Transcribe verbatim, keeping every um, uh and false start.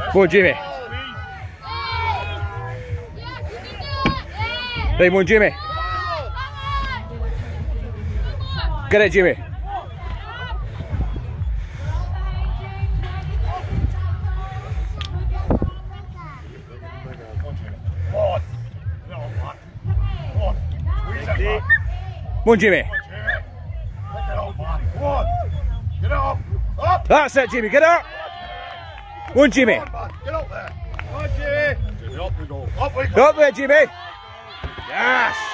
Go on, Jimmy. Leave one, Jimmy. Get it, Jimmy. Come on, Jimmy. That's it, Jimmy. Get up. One, Jimmy. Get up there. Come on, Jimmy. Jimmy, up we go. Up we go. Up there, Jimmy. Yes.